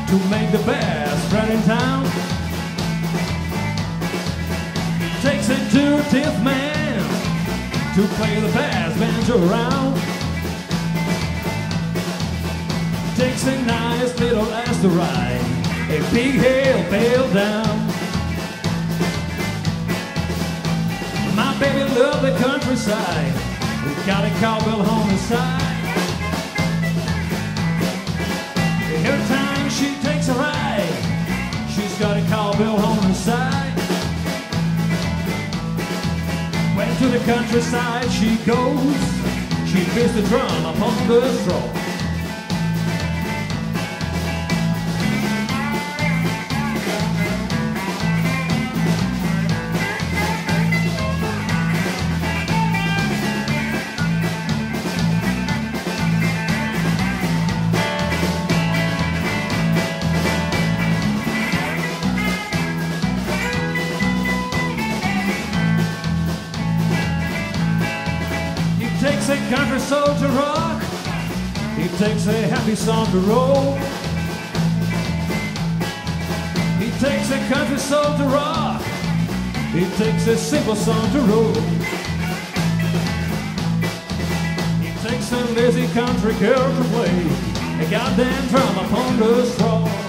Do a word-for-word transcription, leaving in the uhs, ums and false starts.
to make the best friend in town. Takes a dirty man to play the bass banjo around. Takes a nice little ass to ride a big hill bail down. My baby loved the countryside. We got a cowbell on the side. Every time she takes a ride, she's got a cowbell on the side. When to the countryside she goes, she beats the drum upon the straw. He takes a country soul to rock. He takes a happy song to roll. He takes a country soul to rock. He takes a simple song to roll. He takes a lazy country girl to play a goddamn drum upon the straw.